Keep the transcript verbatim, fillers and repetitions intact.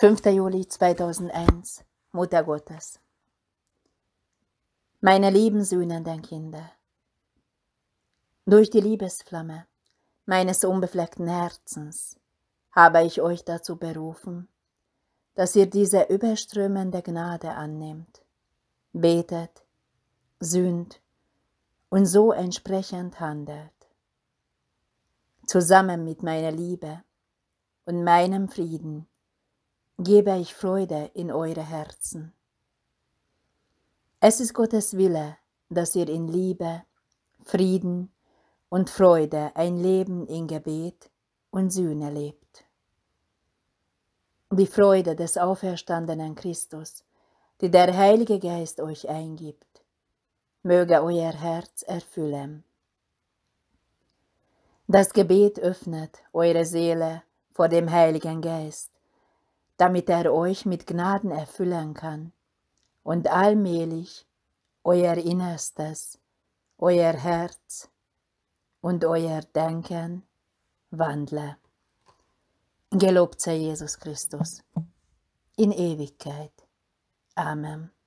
fünfter Juli zweitausendeins, Mutter Gottes. Meine lieben sühnenden Kinder, durch die Liebesflamme meines unbefleckten Herzens habe ich euch dazu berufen, dass ihr diese überströmende Gnade annehmt, betet, sühnt und so entsprechend handelt. Zusammen mit meiner Liebe und meinem Frieden gebe ich Freude in eure Herzen. Es ist Gottes Wille, dass ihr in Liebe, Frieden und Freude ein Leben in Gebet und Sühne lebt. Die Freude des auferstandenen Christus, die der Heilige Geist euch eingibt, möge euer Herz erfüllen. Das Gebet öffnet eure Seele vor dem Heiligen Geist, damit er euch mit Gnaden erfüllen kann und allmählich euer Innerstes, euer Herz und euer Denken wandle. Gelobt sei Jesus Christus in Ewigkeit. Amen.